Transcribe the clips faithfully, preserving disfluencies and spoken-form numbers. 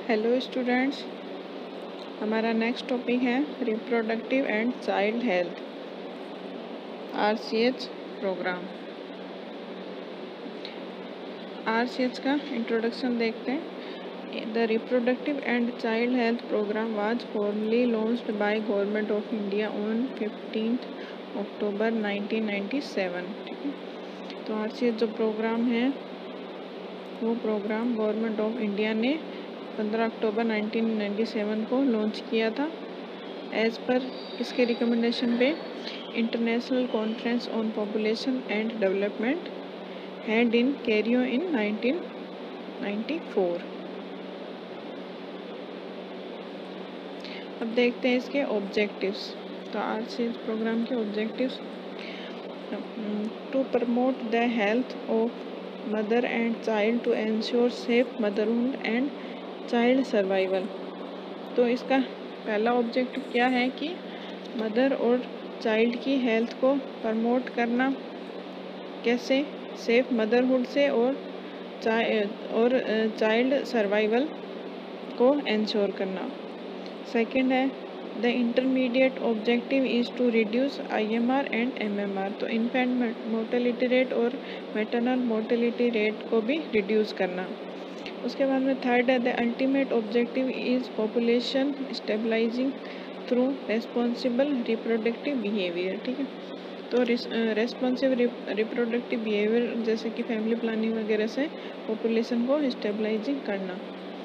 Hello students, हमारा next topic है reproductive and child health RCH program. RCH का introduction देखते हैं। The reproductive and child health program was formally launched by government of India on fifteenth October nineteen ninety seven. ठीक है, तो RCH जो program है वो प्रोग्राम गवर्नमेंट ऑफ इंडिया ने पंद्रह अक्टूबर नाइनटीन नाइंटी सेवन को लॉन्च किया था। एज पर इसके रिकमेंडेशन पे international conference on population and development held in Cairo in nineteen ninety four. अब देखते हैं इसके ऑब्जेक्टिव्स। तो आरसीएच प्रोग्राम के objectives: to promote the health of mother and child to ensure safe motherhood and child survival. तो इसका पहला objective क्या है कि मदर और चाइल्ड की हेल्थ को प्रमोट करना, कैसे? सेफ मदरहुड से और और चाइल्ड सर्वाइवल को इंश्योर करना। सेकंड है the intermediate objective is to reduce IMR and MMR. तो इन्फेंट मोर्टेलिटी रेट और मैटरनल मोर्टेलिटी रेट को भी रिड्यूस करना। उसके बाद में थर्ड है the ultimate objective is population stabilizing through responsible reproductive behaviour. ठीक है, तो रेस्पॉन्सिव रिप्रोडक्टिव बिहेवियर जैसे कि फैमिली प्लानिंग वगैरह से पॉपुलेशन को स्टेबलाइजिंग करना।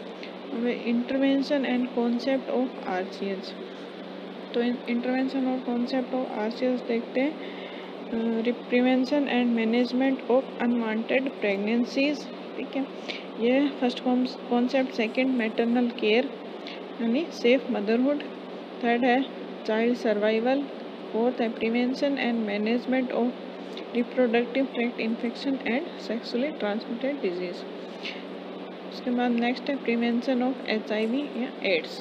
Intervention and concept of RCH. तो इंटरवेंशन और कॉन्सेप्ट ऑफ आरसीएच देखते हैं। Prevention and management of unwanted pregnancies. ठीक है, ये first concept. Second maternal care यानी सेफ मदरहुड। थर्ड है चाइल्ड सर्वाइवल। फोर्थ है prevention and management of reproductive tract infection and sexually transmitted disease. उसके बाद नेक्स्ट है प्रिवेंशन ऑफ एचआईवी या एड्स।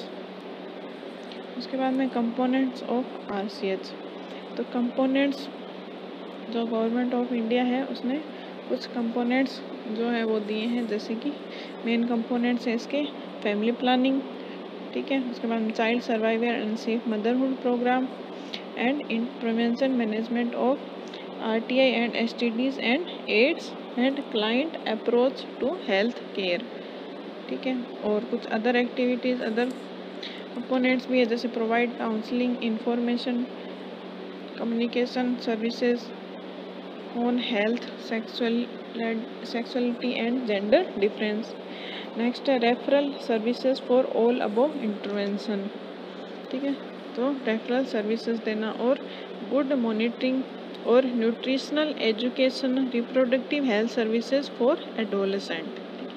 उसके बाद में कंपोनेंट्स ऑफ आरसीएच। तो कंपोनेंट्स जो गवर्नमेंट ऑफ इंडिया है उसने कुछ कंपोनेंट्स जो है वो दिए हैं, जैसे कि मेन कंपोनेंट्स हैं इसके फैमिली प्लानिंग। ठीक है, उसके बाद child survival and safe motherhood program and in prevention management of RTI and STDs and AIDS and client approach to health care. ठीक है, और कुछ अदर एक्टिविटीज़ अदर कंपोनेंट्स भी है, जैसे provide counselling, information, communication services on health, sexual sexuality and gender difference. Next है referral services for all above intervention. ठीक है, तो रेफरल सर्विसेज देना और गुड मॉनिटरिंग और nutritional education, reproductive health services for adolescent.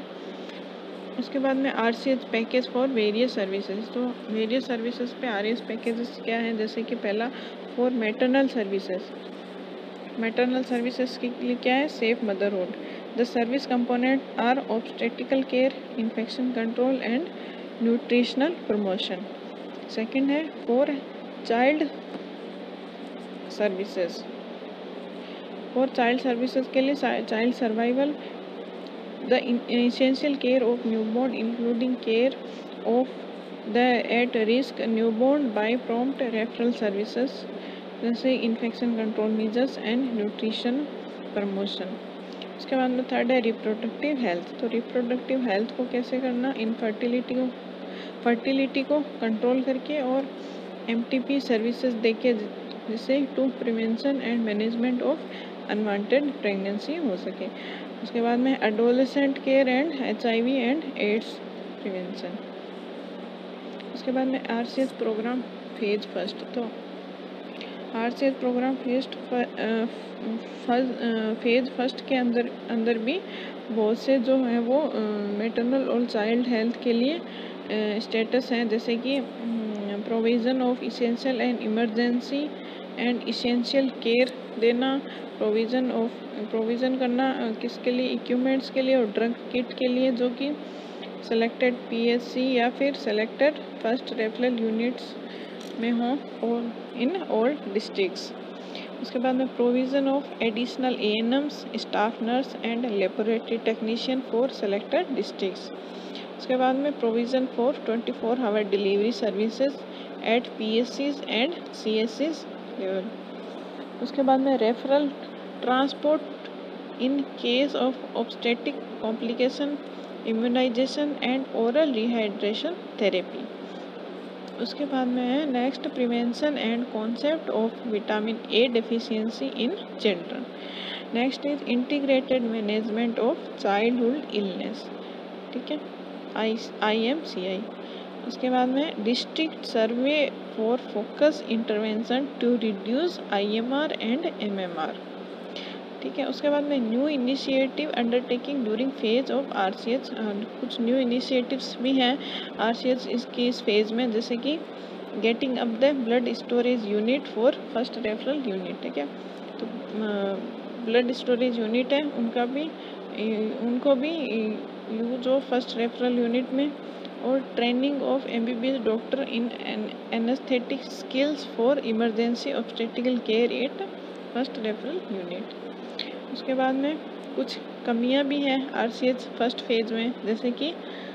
उसके बाद में RCH package for various services. तो वेरियस सर्विसेज पे आरसीएच पैकेजेस क्या हैं, जैसे कि पहला for maternal services. Maternal services के लिए क्या है? Safe motherhood. The service component are obstetrical care, infection control and nutritional promotion. Second है for child services. For child services के लिए child survival, the essential care of newborn including care of the at risk newborn by prompt referral services, जैसे infection control measures and nutrition promotion. उसके बाद में third है reproductive health. तो reproductive health को कैसे करना? इनफर्टिलिटी को फर्टिलिटी को कंट्रोल करके और एमटीपी सर्विसेज देके, जिससे to prevention and management of unwanted pregnancy हो सके। उसके बाद में adolescent care and HIV and AIDS prevention. उसके बाद में आरसीएच प्रोग्राम फेज फर्स्ट। तो RCH program phase phase first के अंदर अंदर भी बहुत से जो है वो मैटरनल और चाइल्ड हेल्थ के लिए स्टेटस हैं, जैसे कि provision of essential and emergency and essential care देना, प्रोविज़न ऑफ प्रोविज़न करना किसके लिए? इक्विपमेंट्स के लिए और ड्रग किट के लिए, जो कि सेलेक्टेड पीएचसी या फिर सेलेक्टेड फर्स्ट रेफरल यूनिट्स में हों और इन ऑल डिस्ट्रिक्ट्स। उसके बाद में provision of additional ANMs, staff nurse and laboratory technician for selected districts. उसके बाद में provision for twenty four hour delivery services at P S Cs and C S Cs level. उसके बाद में referral transport in case of obstetric complication, immunisation and oral rehydration therapy. उसके बाद में है next prevention and concept of vitamin A deficiency in children. Next is integrated management of childhood illness, ठीक है, आई I M C आई। उसके बाद में district survey for focus intervention to reduce I M R and M M R, ठीक है। उसके बाद में new initiative undertaking during phase of R C H, कुछ न्यू इनिशिएटिव्स भी हैं आर सी एच इसकी इस फेज में, जैसे कि getting up the blood storage unit for first referral unit, ठीक है। तो ब्लड स्टोरेज यूनिट है उनका भी उनको भी use of first referral unit में, और training of M B B S doctor in anaesthetic skills for emergency obstetrical care at first referral unit. उसके बाद में कुछ कमियां भी हैं R C H first phase में, जैसे कि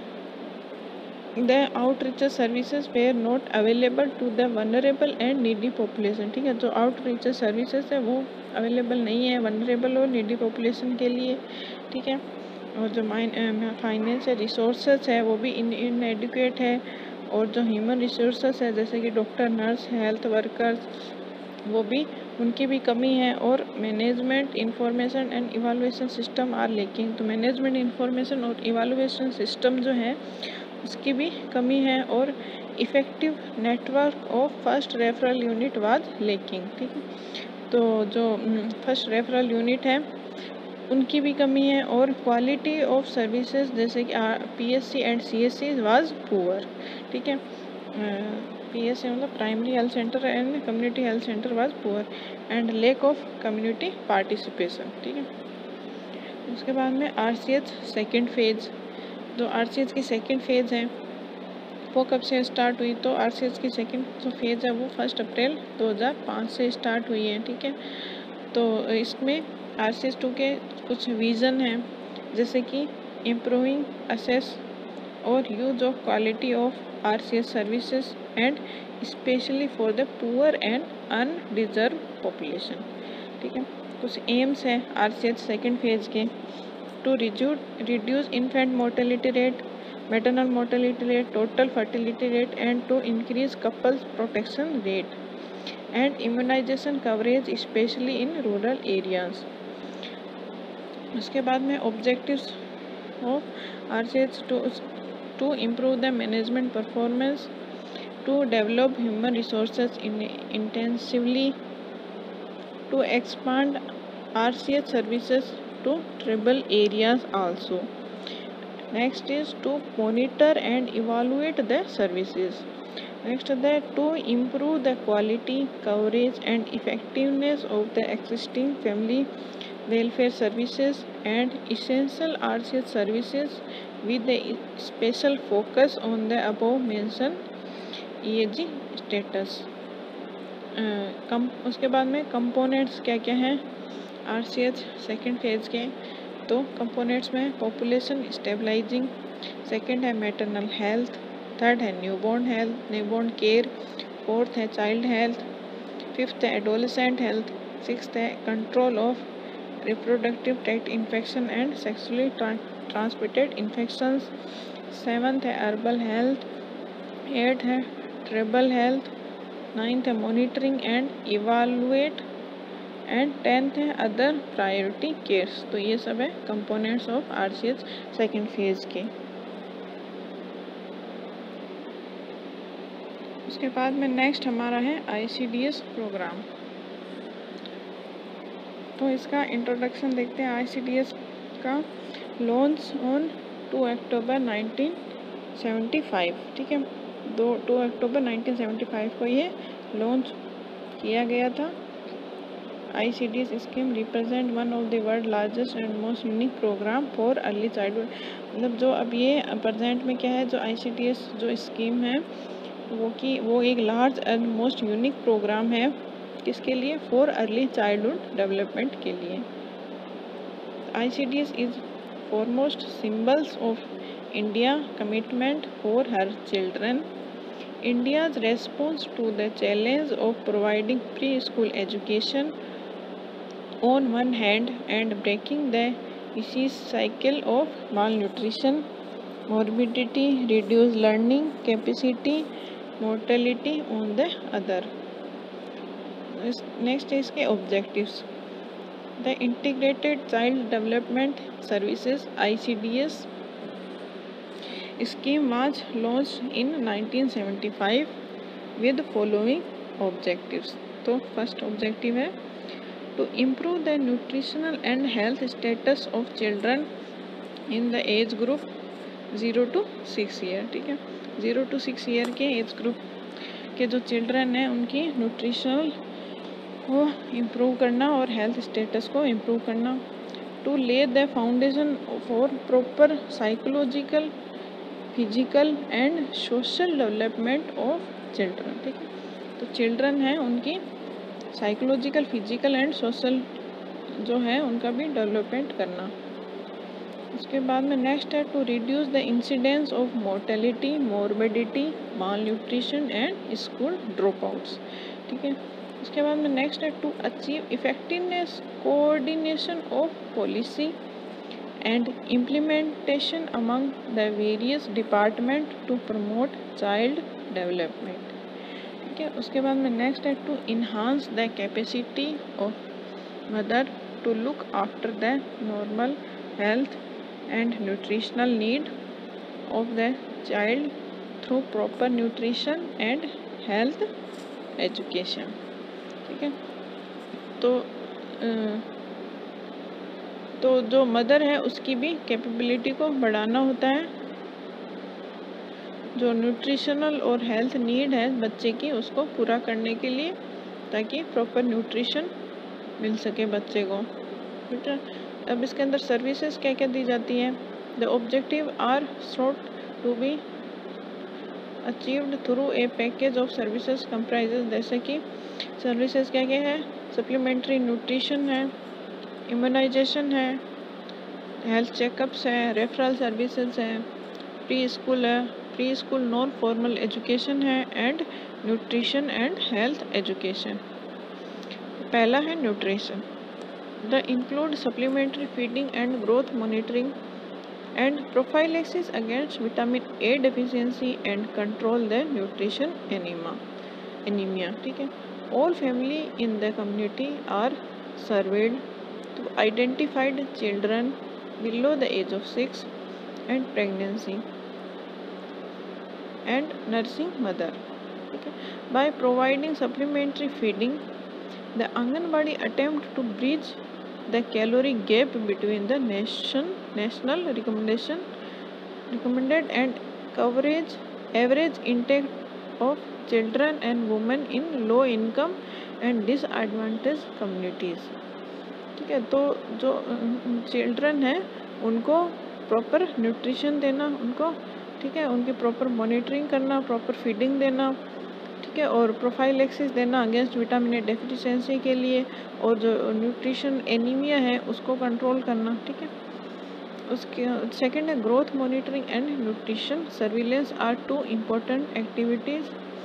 the outreach services were not available to the vulnerable and needy population, ठीक है। जो आउटरीच सर्विसेज है वो अवेलेबल नहीं है वनरेबल और नीडी पॉपुलेशन के लिए, ठीक है। और जो फाइनेंशियल रिसोर्सेज है वो भी इन इनएडिक्वेट है, और जो ह्यूमन रिसोर्सेज है जैसे कि डॉक्टर, नर्स, हेल्थ वर्कर्स, वो भी उनकी भी कमी है, और management information and evaluation system are lacking. तो मैनेजमेंट इंफॉर्मेशन और इवालुएशन सिस्टम जो है उसकी भी कमी है, और effective network of first referral unit was lacking, ठीक है। तो जो फर्स्ट रेफरल यूनिट है उनकी भी कमी है, और क्वालिटी ऑफ सर्विसेज जैसे कि P S C and C S C was poor, ठीक है। पी एस सी मतलब primary health centre and community health centre was poor, and lack of community participation, ठीक है। उसके बाद में R C H second phase, जो R C H की सेकेंड फेज है वो कब से स्टार्ट हुई, तो आर सी एच की सेकेंड जो फेज है वो फर्स्ट अप्रैल दो हज़ार पाँच से स्टार्ट हुई है, ठीक है। तो इसमें आर सी एच टू के कुछ विज़न हैं, जैसे कि इम्प्रूविंग असेस और use of quality of R C H services and specially for the poor and undeserved population, ठीक है। कुछ एम्स है R C H second phase के, to reduce reduce infant mortality rate, maternal mortality rate, total fertility rate, and to increase couples protection rate and immunization coverage especially in rural areas। उसके बाद में objectives of R C H to to improve the management performance, to develop human resources in intensively, to expand R C H services to tribal areas also। Next is to monitor and evaluate the services. Next is that to improve the quality, coverage and effectiveness of the existing family welfare services and essential R C H services with the special focus on the above mentioned E A G status। कम उसके बाद में components क्या क्या हैं R C H second phase के, तो components में पॉपुलेशन स्टेबलाइजिंग, सेकंड है मैटरनल हेल्थ, थर्ड है newborn health newborn care, fourth है चाइल्ड हेल्थ, फिफ्थ है एडोलेसेंट हेल्थ, सिक्स्थ है control of reproductive tract infection and sexually transmitted infections, seventh है अर्बल health, eighth है ट्राइबल हेल्थ, नाइन्थ है monitoring and evaluate, and tenth है other priority cares. तो ये सब है components of R C H second phase के। उसके बाद में नेक्स्ट हमारा है I C D S programme. तो इसका इंट्रोडक्शन देखते हैं। आई सी डी एस का launch on two October nineteen seventy five, ठीक है। दो two October nineteen seventy five को ये लॉन्च किया गया था। I C D S scheme represent one of the world largest and most unique programme for early childhood. मतलब जो अब ये प्रेजेंट में क्या है, जो आई सी डी एस जो स्कीम है वो कि वो एक large and most unique programme है, किसके लिए, फॉर अर्ली चाइल्डहुड डेवलपमेंट के लिए। I C D S is foremost symbols of India commitment for her children. India's response to the challenge of providing preschool education on one hand and breaking the vicious cycle of malnutrition, morbidity, reduced learning capacity, mortality on the other. Next is के objectives. The Integrated Child Development Services I C D S scheme was launched in nineteen seventy-five with following objectives. तो first objective है to improve the nutritional and health status of children in the age group zero to six year. ठीक है, zero to six year के age group के जो children हैं उनकी nutritional को इम्प्रूव करना और हेल्थ स्टेटस को इम्प्रूव करना. To lay the foundation for proper psychological, physical and social development of children. ठीक है, तो चिल्ड्रन हैं उनकी साइकोलॉजिकल, फिजिकल एंड सोशल जो है उनका भी डेवलपमेंट करना. उसके बाद में नेक्स्ट है to reduce the incidence of mortality, morbidity, malnutrition and school dropouts. ठीक है, उसके बाद में नेक्स्ट है to achieve effectiveness, coordination of policy and implementation among the various department to promote child development. ठीक है, उसके बाद में नेक्स्ट है to enhance the capacity of mother to look after the normal health and nutritional need of the child through proper nutrition and health education. ठीक है, तो तो जो मदर है उसकी भी कैपेबिलिटी को बढ़ाना होता है. जो न्यूट्रिशनल और हेल्थ नीड है बच्चे की उसको पूरा करने के लिए, ताकि प्रॉपर न्यूट्रिशन मिल सके बच्चे को. ठीक है, अब इसके अंदर सर्विसेज क्या क्या दी जाती हैं. The objective are sought to be achieved through a package of services comprises. जैसे कि सर्विसेज क्या क्या है, सप्लीमेंट्री न्यूट्रिशन है, इम्यूनाइजेशन है, हेल्थ चेकअप्स है, रेफरल सर्विसेज है, प्री स्कूल है, preschool non formal education है, and nutrition and health education. पहला है nutrition. The include supplementary feeding and growth monitoring and prophylaxis against vitamin A deficiency and control the nutrition anemia. Anemia. ठीक है, all family in the community are surveyed to identified children below the age of six and pregnancy and nursing mother. ठीक है, by providing supplementary feeding, the Anganwadi attempt to bridge the calorie gap between the nation national recommendation recommended and coverage average intake of children and women in low income and disadvantaged communities. ठीक है, तो जो children है उनको proper nutrition देना, उनको ठीक है उनकी प्रॉपर मॉनिटरिंग करना, प्रॉपर फीडिंग देना. ठीक है, और प्रोफाइलेक्सिस देना अगेंस्ट विटामिन ए डेफिशिएंसी के लिए, और जो न्यूट्रिशन एनीमिया है उसको कंट्रोल करना. ठीक है, उसके सेकंड है growth monitoring and nutrition surveillance are two important activities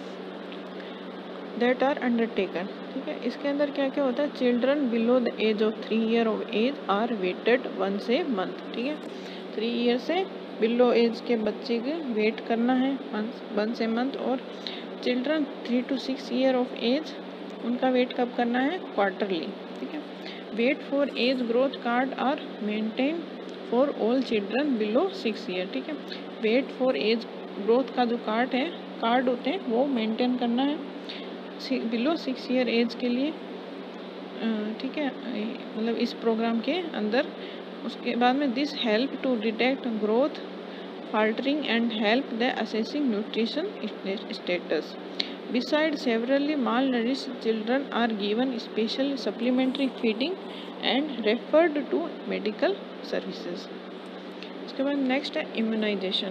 that are undertaken. ठीक है, इसके अंदर क्या क्या होता है, children below the age of three year of age are weighted once a month. ठीक है, थ्री ईयर से बिलो एज के बच्चे के वेट करना है वंस ए मंथ. और children three to six year of age उनका वेट कब करना है, क्वार्टरली. ठीक है, wait for age growth card are maintain for all children below six year. ठीक है, वेट फॉर एज ग्रोथ का जो कार्ड है कार्ड होते हैं वो मेंटेन करना है बिलो सिक्स ईयर एज के लिए. ठीक है, मतलब इस प्रोग्राम के अंदर. उसके बाद में this help to detect growth faltering and help the assessing nutrition status. Besides, severely malnourished children are given special supplementary feeding and referred to medical services. उसके बाद नेक्स्ट है इम्यूनाइजेशन.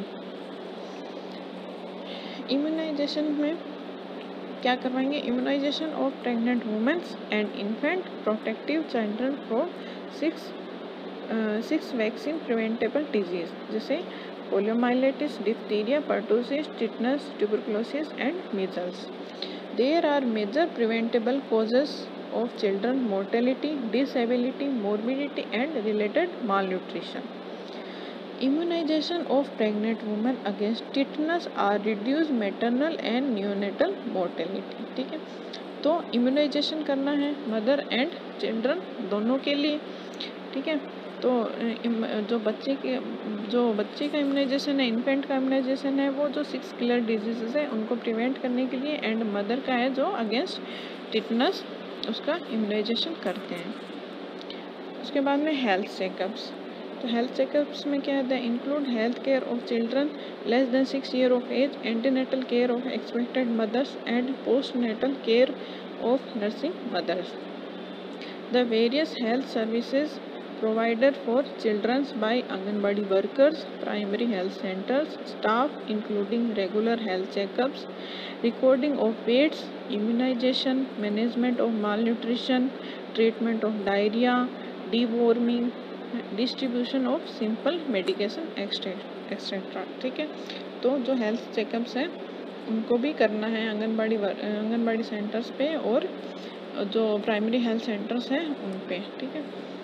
इम्यूनाइजेशन में क्या करवाएंगे, immunisation of pregnant womens and infant, protective children for six six vaccine preventable disease. जैसे poliomyelitis, diphtheria, pertussis, tetanus, tuberculosis, and measles. There are major preventable causes of children mortality, disability, morbidity, and related malnutrition. Immunization of pregnant women against tetanus are reduce maternal and neonatal mortality. ठीक है, तो immunisation करना है mother and children दोनों के लिए. ठीक है, तो जो बच्चे के जो बच्चे का इम्यूनाइजेशन है, इन्फेंट का इम्यूनाइजेशन है, वो जो सिक्स किलर डिजीजेस है उनको प्रिवेंट करने के लिए, एंड मदर का है जो अगेंस्ट टिटनस उसका इम्यूनाइजेशन करते हैं. उसके बाद में हेल्थ चेकअप्स. तो हेल्थ चेकअप्स में क्या है, include health care of children less than six year of age, antenatal care of expected mothers and postnatal care of nursing mothers. The various health services provided for children by Anganwadi workers, primary health centers, staff including regular health checkups, recording of weights, immunization, management of malnutrition, treatment of diarrhea, deworming, distribution of simple medication, etcetera. ठीक है, तो जो health checkups हैं उनको भी करना है anganwadi anganwadi centres पे और जो प्राइमरी हेल्थ सेंटर्स हैं उन पे. ठीक है,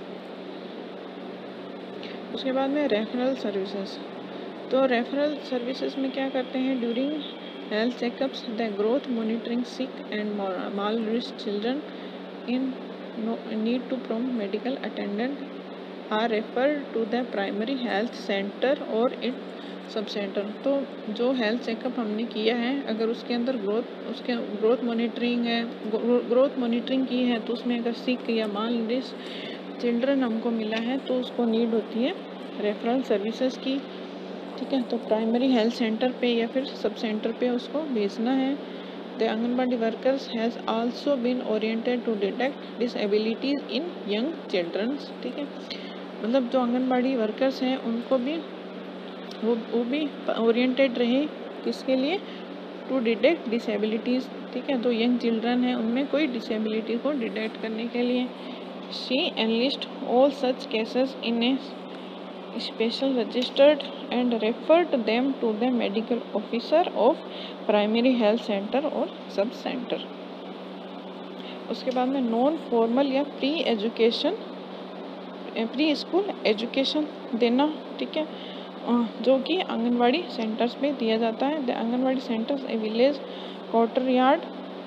उसके बाद में रेफरल सर्विसेज. तो रेफरल सर्विसेज में क्या करते हैं, during health checkups the growth monitoring sick and malnourished children in need to prompt medical attendant are referred to the primary health centre और इन सब सेंटर. तो जो हेल्थ चेकअप हमने किया है, अगर उसके अंदर ग्रोथ उसके ग्रोथ मॉनिटरिंग है ग्रोथ मॉनिटरिंग की है तो उसमें अगर सिक या माल नरिश्ड चिल्ड्रन हमको मिला है तो उसको नीड होती है रेफरल सर्विसेज की. ठीक है, तो प्राइमरी हेल्थ सेंटर पे या फिर सब सेंटर पे उसको भेजना है. The anganwadi workers has also been oriented to detect disabilities in young childrens. ठीक है, मतलब जो आंगनबाड़ी वर्कर्स हैं उनको भी वो वो भी ओरिएंटेड रहे किसके लिए, टू डिटेक्ट डिसेबिलिटीज़. ठीक है, जो यंग चिल्ड्रन हैं उनमें कोई डिसेबिलिटी को डिटेक्ट करने के लिए. She enlists all such cases in a special registered and referred them to the medical officer of primary health center और sub center. उसके बाद में नॉन फॉर्मल या pre education preschool education देना. ठीक है, जो कि आंगनवाड़ी सेंटर्स में दिया जाता है. The anganwadi centres a village courtyard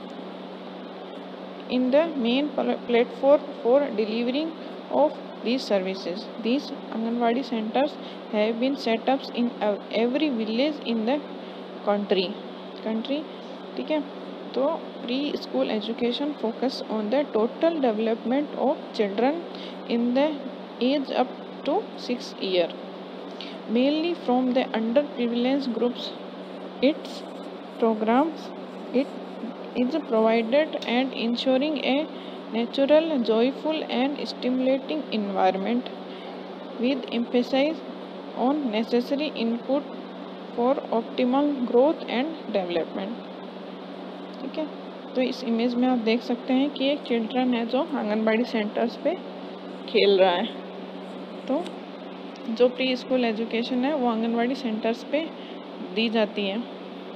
in the main platform for delivering of these services. These Anganwadi centers have been set up in every village in the country. country. ठीक है, तो preschool education focus on the total development of children in the age up to six year, mainly from the under privilege groups. Its programmes it is provided and ensuring a natural, joyful and stimulating environment with emphasis on necessary input for optimal growth and development. ठीक है, तो इस image में आप देख सकते हैं कि एक चिल्ड्रन है जो आंगनबाड़ी सेंटर्स पे खेल रहा है. तो जो प्री स्कूल एजुकेशन है वो आंगनबाड़ी सेंटर्स पे दी जाती है.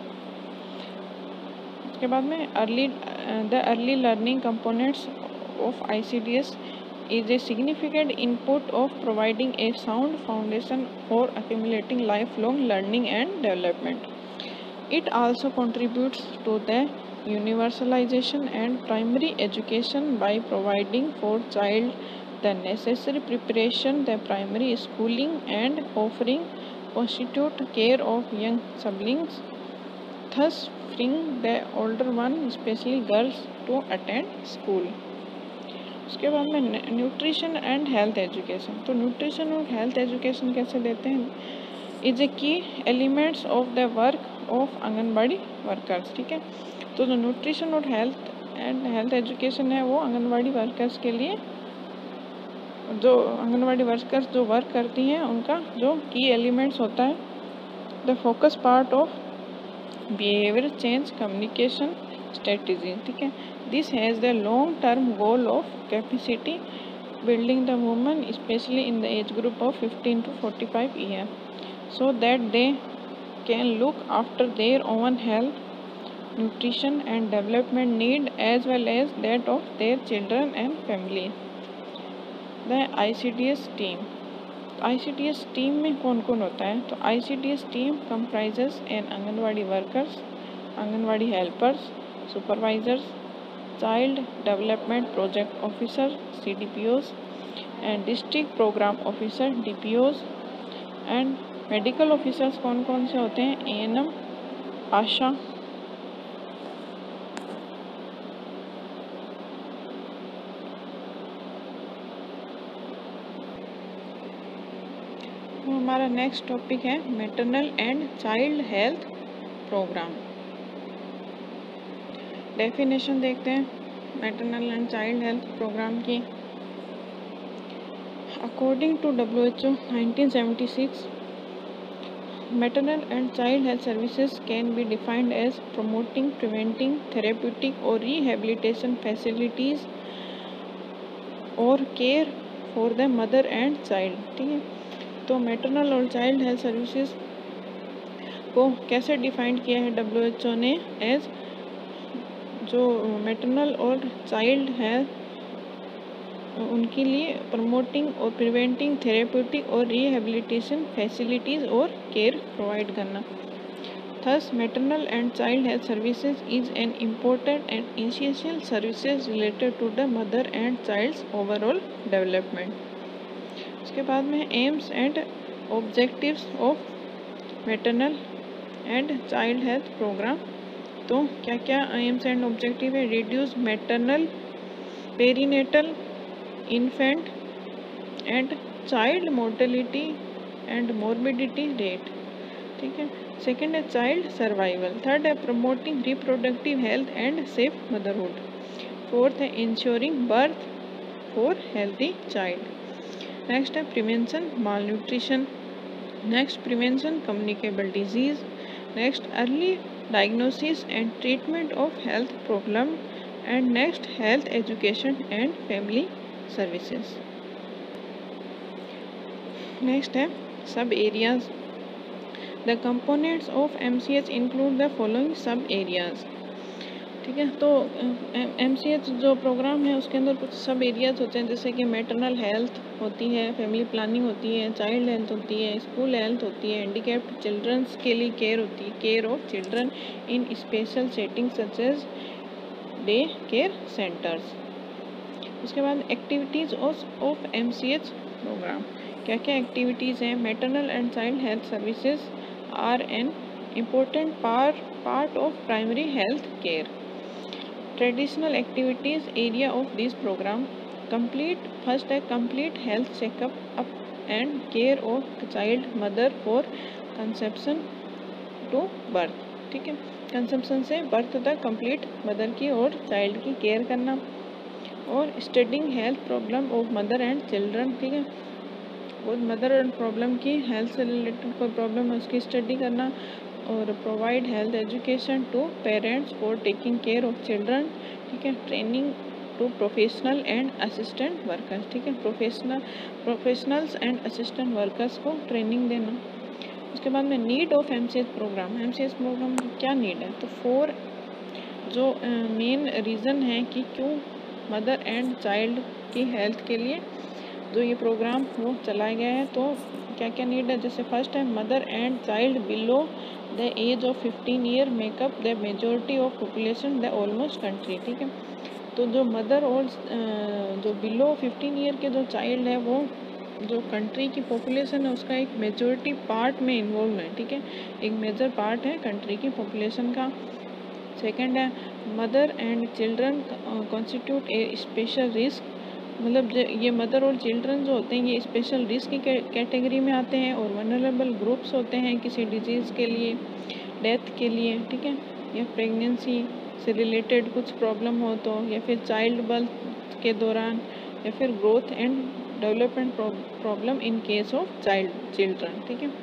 उसके बाद में early the early learning components of I C D S is a significant input of providing a sound foundation for accumulating lifelong learning and development. It also contributes to the universalization and primary education by providing for child the necessary preparation, the primary schooling and offering constitute care of young siblings, thus freeing the older one, especially girls, to attend school. उसके बाद में nutrition and health education. तो nutrition और health education कैसे देते हैं, is a key elements of the work of anganwadi workers. ठीक है, तो जो न्यूट्रिशन और हेल्थ एंड हेल्थ एजुकेशन है वो आंगनबाड़ी वर्कर्स के लिए, जो आंगनबाड़ी वर्कर्स जो वर्क करती हैं उनका जो की एलिमेंट्स होता है, the focus part of behaviour change communication strategy. ठीक है, this has the long term goal of capacity building the woman specially in the age group of fifteen to forty five year. so that they can look after their own health, nutrition and development need as well as that of their children and family. The I C D S team. I C D S team में कौन कौन होता है? तो I C D S team comprises an anganwadi workers, anganwadi helpers, supervisors, child development project officer C D P Os and district program officer D P Os and medical officers कौन कौन से होते हैं? A N M, आशा, हमारा next topic है maternal and child health programme. Definition देखते हैं maternal and child health programme की। According to W H O nineteen seventy six, maternal and child health services can be defined as promoting, preventing, therapeutic और rehabilitation facilities और care for the mother and child. ठीक है, तो maternal और child health services को कैसे define किया है डब्ल्यू एच ओ ने? एज जो मैटरनल और चाइल्ड हेल्थ उनके लिए प्रमोटिंग और प्रिवेंटिंग, थेरेप्यूटिक और रिहेबिलिटेशन फैसिलिटीज़ और केयर प्रोवाइड करना। Thus maternal and child health services is an important and essential services related to the mother and child's overall development. उसके बाद में aims and objectives of maternal and child health program. तो क्या क्या aims and objective है? Reduce maternal, perinatal, infant and child mortality and morbidity rate. ठीक है, second है चाइल्ड सर्वाइवल। थर्ड है promoting reproductive health and safe motherhood. Fourth है ensuring birth for healthy child. Next है prevention malnutrition. Next prevention communicable disease. Next early diagnosis and treatment of health problem and next health education and family services. Next है sub areas. The components of M C H include the following sub areas. ठीक है, तो M C H जो program है उसके अंदर कुछ सब एरियाज होते हैं, जैसे कि मैटरनल हेल्थ होती है, फैमिली प्लानिंग होती है, चाइल्ड हेल्थ होती है, स्कूल हेल्थ होती है, हैंडीकैप्ड चिल्ड्रंस के लिए केयर होती है, care of children in special setting such as day care centres. उसके बाद activities of M C H program. क्या क्या एक्टिविटीज़ हैं? Maternal and child health services are an important part part of primary health care. Traditional activities area of this program complete. First है complete health checkup up and care of child mother for conception to birth. ठीक है, conception से birth तक complete mother की और child की care करना। और studying health problem of mother and children. ठीक है, और मदर एंड प्रॉब्लम की हेल्थ से रिलेटेड कोई प्रॉब्लम है उसकी स्टडी करना। और provide health education to parents for taking care of children. ठीक है, training to professional and assistant workers. ठीक है, professional professionals and assistant workers को ट्रेनिंग देना। उसके बाद में need of M C H program. M C H program की क्या नीड है? तो फोर जो मेन रीज़न है कि क्यों मदर एंड चाइल्ड की हेल्थ के लिए जो ये प्रोग्राम वो चलाया गया है, तो क्या क्या नीड है? जैसे फर्स्ट है mother and child below the age of fifteen year make up the majority of population the almost country. ठीक है, तो जो मदर और जो बिलो फिफ्टीन ईयर के जो चाइल्ड है वो जो कंट्री की पॉपुलेशन है उसका एक मेजोरिटी पार्ट में इन्वॉल्व है। ठीक है, एक मेजर पार्ट है कंट्री की पॉपुलेशन का। सेकंड है mother and children constitute a special risk. मतलब ये मदर और चिल्ड्रन जो होते हैं ये स्पेशल रिस्क की कैटेगरी में आते हैं और वनरेबल ग्रुप्स होते हैं किसी डिजीज़ के लिए, डेथ के लिए। ठीक है, या प्रेगनेंसी से रिलेटेड कुछ प्रॉब्लम हो तो, या फिर चाइल्ड बर्थ के दौरान, या फिर growth and development problem in case of child children. ठीक है,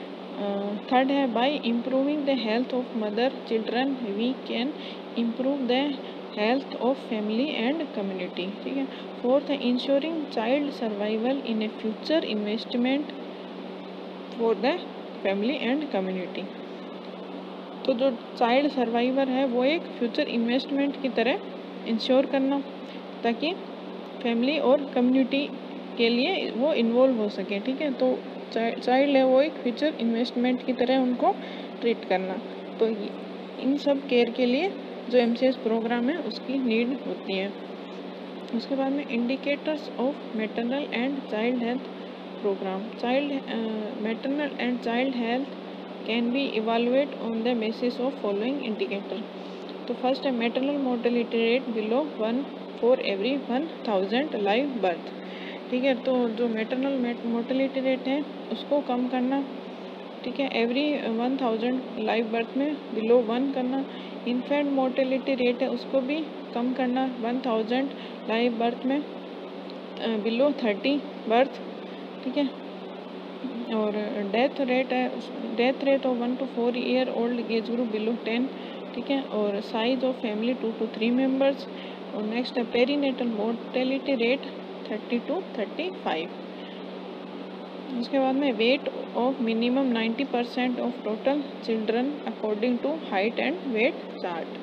थर्ड है by improving the health of mother children we can improve the health of family and community. ठीक है, फोर्थ है ensuring child survival in a future investment for the family and community. तो जो child survivor है वो एक future investment की तरह इंश्योर करना, ताकि फैमिली और कम्युनिटी के लिए वो इन्वॉल्व हो सके। ठीक है, तो चाइल्ड है वो एक फ्यूचर इन्वेस्टमेंट की तरह उनको ट्रीट करना। तो इन सब केयर के लिए जो एमसीएस प्रोग्राम है उसकी नीड होती है। उसके बाद में indicators of maternal and child health program. Child maternal and child health can be evaluate on the basis of following indicator. तो फर्स्ट है maternal mortality rate below one for every one thousand live birth. ठीक है, तो जो maternal mortality rate है उसको कम करना। ठीक है, every one thousand live birth में बिलो वन करना। इन्फेंट मोर्टेलिटी रेट है उसको भी कम करना, वन थाउजेंड लाइव बर्थ में बिलो थर्टी बर्थ। ठीक है, और डेथ रेट है death rate of one to four year old age group below ten. ठीक है, और size of family two to three members. और नेक्स्ट है perinatal mortality rate thirty to thirty five. उसके बाद में wait of minimum ninety percent of total children according to height and weight chart.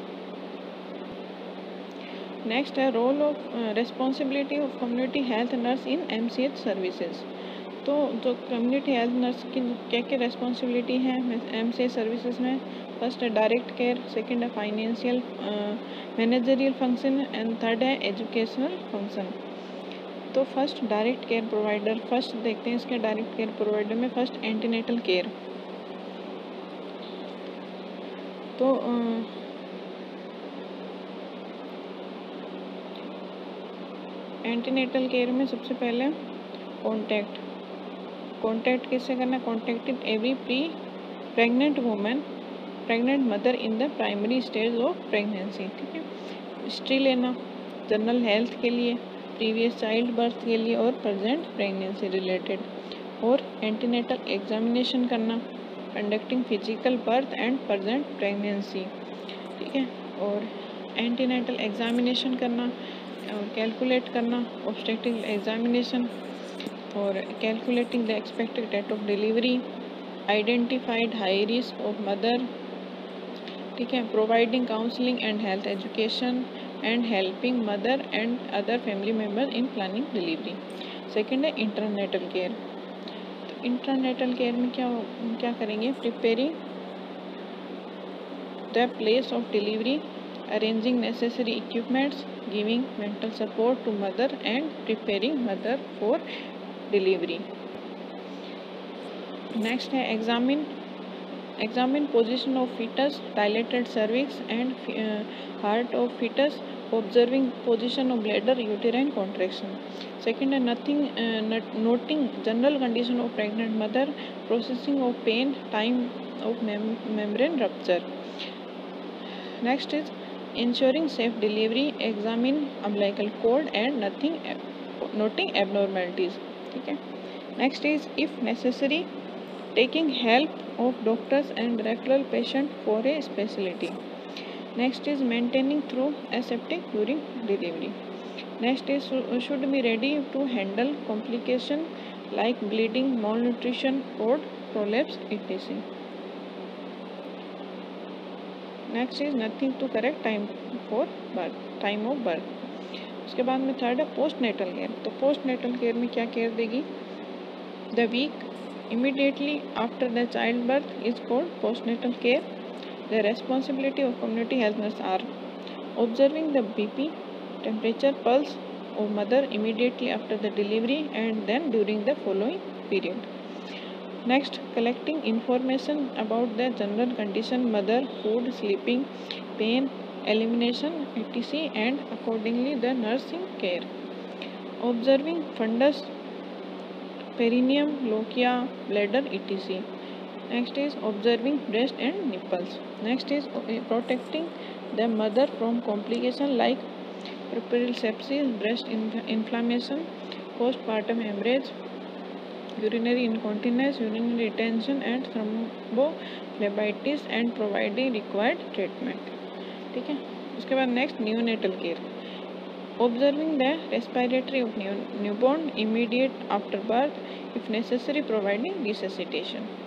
Next है role of responsibility of community health nurse in MCH services. तो जो community health nurse की क्या क्या responsibility है एमसीएच सर्विसेज में? First है direct care, second है financial managerial function and third है एजुकेशनल फंक्शन। तो first direct care provider, first देखते हैं इसके डायरेक्ट केयर प्रोवाइडर में। First antenatal care. तो एंटीनेटल केयर में सबसे पहले कॉन्टैक्ट कॉन्टैक्ट किससे करना है? Contacting every pre pregnant women pregnant mother in the primary stage of pregnancy. ठीक है, हिस्ट्री लेना जनरल हेल्थ के लिए, प्रीवियस चाइल्ड बर्थ के लिए और प्रेजेंट प्रेगनेंसी रिलेटेड। और एंटीनेटल एग्जामिनेशन करना, conducting physical birth and present pregnancy. ठीक है, और एंटीनेटल एग्जामिनेशन करना और कैलकुलेट करना ऑब्स्टेट्रिक एग्जामिनेशन, और calculating the expected date of delivery, identified high risk of mother. ठीक है, providing counselling and health education and helping mother and other family member in planning delivery. Second है intranatal care. तो intranatal care में क्या क्या करेंगे? Preparing the place of delivery, arranging necessary equipments, giving mental support to mother and preparing mother for delivery. Next है examine examine position of fetus, dilated cervix and uh, heart of fetus, observing position of bladder, uterine contraction. Second, nothing uh, noting general condition of pregnant mother, processing of pain, time of mem membrane rupture. Next is ensuring safe delivery, examine umbilical cord and nothing noting abnormalities. ठीक है, next is if necessary taking help of doctors and referral patient for a specialty. Next is maintaining through aseptic during delivery. Next is should be ready to handle complication like bleeding, malnutrition, cord prolapse, et cetera. Next is nothing to correct time for birth, time of birth. उसके बाद में third है postnatal care. तो postnatal care में क्या care देगी? The week immediately after the child birth is called postnatal care. The responsibility of community health nurse are observing the B P, temperature, pulse of mother immediately after the delivery and then during the following period. Next, collecting information about the general condition, mother, food, sleeping, pain, elimination, et cetera and accordingly the nursing care. Observing fundus, perineum, lochia, bladder, et cetera. Next is observing breast and nipples. Next is protecting the mother from complications like puerperal sepsis, breast inflammation, postpartum hemorrhage, urinary incontinence, urinary retention and thrombophlebitis and providing required treatment. ठीक है, उसके बाद next neonatal care. Observing the respiratory of newborn immediate after birth, if necessary, providing resuscitation.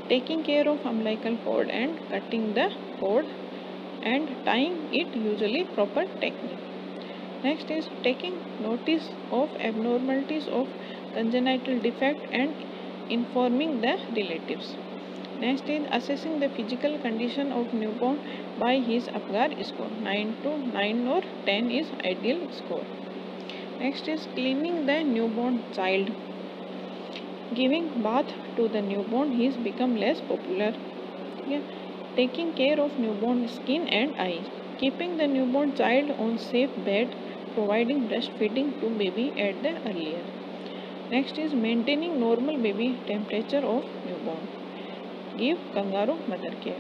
taking care of umbilical cord and cutting the cord and tying it, usually proper technique. Next is taking notice of abnormalities of congenital defect and informing the relatives. Next is assessing the physical condition of newborn by his Apgar score. nine to nine or ten is ideal score. Next is cleaning the newborn child. Giving bath to the newborn is become less popular. Yeah. Taking care of newborn skin and eyes. Keeping the newborn child on safe bed, providing breastfeeding to baby at the earlier. Next is maintaining normal baby temperature of newborn. Give kangaroo mother care.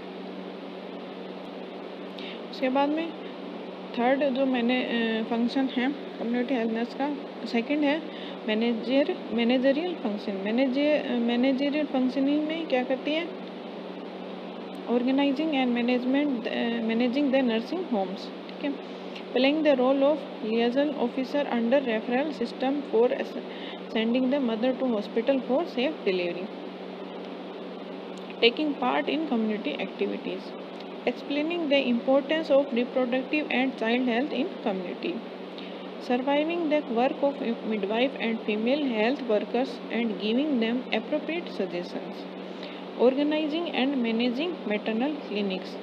उसके बाद में third जो मैंने function है community health nurse का, second है manager managerial function. Manager managerial functioning में क्या करती है? Organizing and management managing the nursing homes. ठीक है. Playing the role of liaison officer under referral system for sending the mother to hospital for safe delivery. Taking part in community activities. Explaining the importance of reproductive and child health in community. Surviving the work of midwife and female health workers and giving them appropriate suggestions. Organizing and managing maternal clinics.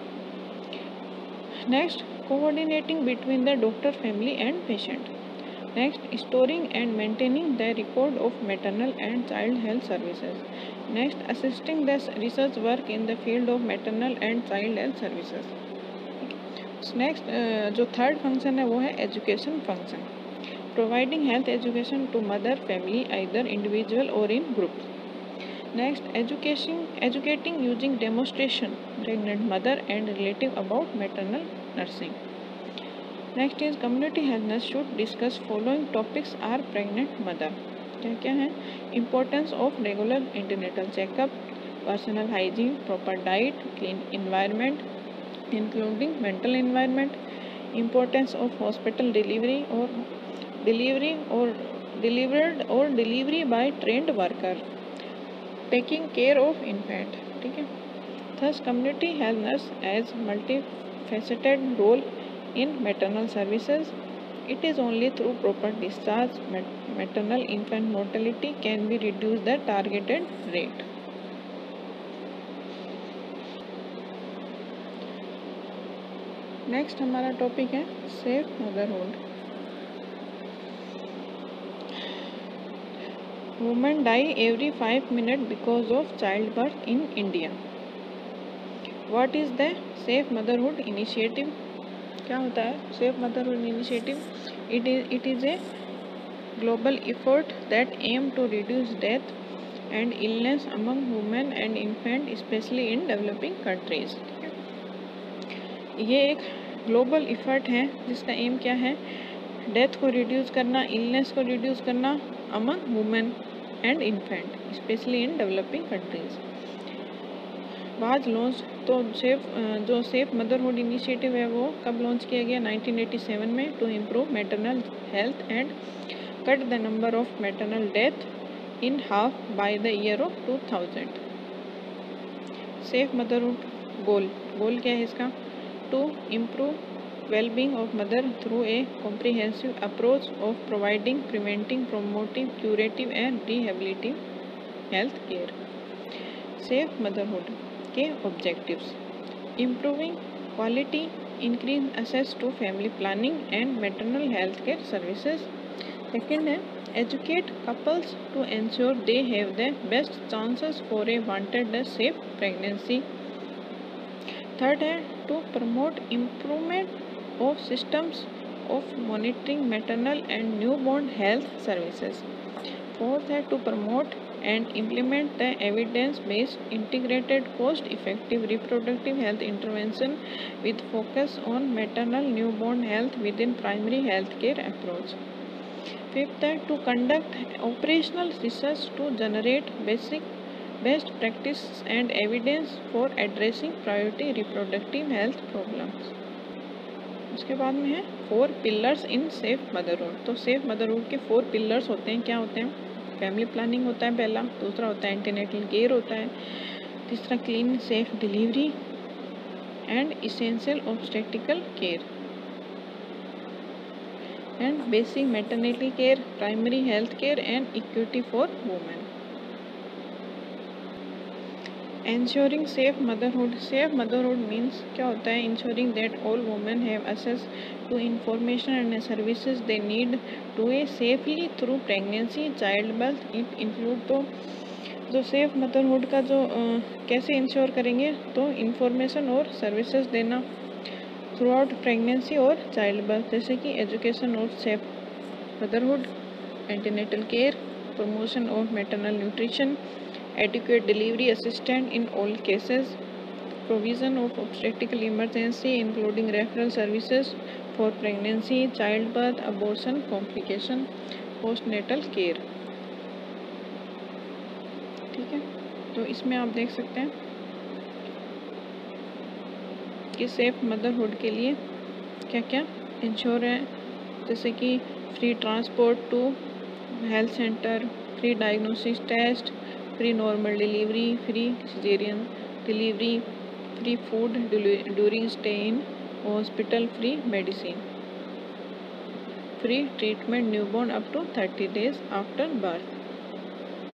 Next, coordinating between the doctor, family and patient. Next, storing and maintaining the record of maternal and child health services. Next, assisting the research work in the field of maternal and child health services. Next, uh, जो third function है वो है education function. Providing health education to mother family either individual और in group. Next, education educating using demonstration pregnant mother and relative about maternal nursing. Next is community health nurse should discuss following topics are pregnant mother. क्या क्या है? Importance of regular intranatal checkup, personal hygiene, proper diet, clean environment including mental environment, importance of hospital delivery और delivery और delivered और delivery by trained worker, taking care of infant. ठीक है. Thus community health nurse as multifaceted role in maternal services. It is only through proper discharge maternal infant mortality can be reduced the targeted rate. Next हमारा topic है safe motherhood. Women die every five minute because of child birth in India. What is the safe motherhood initiative? क्या होता है safe motherhood initiative? It is it is a global effort that aim to reduce death and illness among women and infant specially in developing countries. ये एक global effort है जिसका M क्या है? Death को रिड्यूस करना, इलनेस को reduce करना among women and infant specially in developing countries. Was launch तो सेफ जो सेफ मदरहुड इनिशिएटिव है वो कब लॉन्च किया गया? नाइनटीन एटी सेवन में. To improve maternal health and cut the number of maternal death in half by the year of two thousand. Safe motherhood goal goal क्या है इसका? To improve wellbeing of mother through a comprehensive approach of providing preventing promotive curative and rehabilitative health care. Safe motherhood के objectives: improving quality, increase access to family planning and maternal health care services. Second है educate couples to ensure they have the best chances for a wanted the safe pregnancy. Third है to promote improvement of systems of monitoring maternal and newborn health services. Fourth है to promote and implement the evidence-based integrated cost-effective reproductive health intervention with focus on maternal newborn health within primary health care approach. Fifth, to conduct operational research to generate basic best practice and evidence for addressing priority reproductive health problems. उसके बाद में है four pillars in safe motherhood. तो safe motherhood के four pillars होते हैं. क्या होते हैं? फैमिली प्लानिंग होता है पहला, दूसरा होता है एंटीनेटल केयर होता है, तीसरा clean safe delivery and essential obstetrical care and basic maternity care, primary health care and equity for women. Ensuring safe motherhood. Safe motherhood means क्या होता है? Ensuring that all women have access to information and services they need to a safely through pregnancy, childbirth. It include तो जो safe motherhood का जो uh, कैसे ensure करेंगे, तो इंफॉर्मेशन और सर्विसेज देना थ्रू आउट प्रेगनेंसी और चाइल्ड बर्थ, जैसे कि एजुकेशन और safe motherhood, antenatal care, promotion of maternal nutrition, adequate delivery assistance in all cases, provision of obstetrical emergency including referral services for pregnancy, childbirth, abortion, complication, postnatal care। ठीक है, तो इसमें आप देख सकते हैं कि सेफ मदरहुड के लिए क्या क्या इंश्योर है, जैसे कि free transport to health centre, free diagnosis test, free normal delivery, free caesarean delivery, free food during stay in hospital, free medicine, free treatment newborn up to thirty days after birth.